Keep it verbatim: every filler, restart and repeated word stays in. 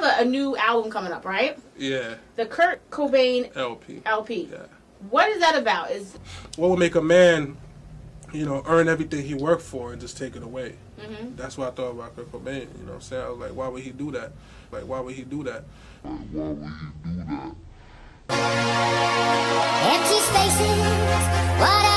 have a, a new album coming up, right? Yeah. The Kurt Cobain L P. L P. Yeah. What is that about? Is what would make a man, you know, earn everything he worked for and just take it away? Mm-hmm. That's what I thought about Kurt Cobain. You know what I'm saying? I was like, why would he do that? Like, why would he do that? Why would he do that? Empty spaces, what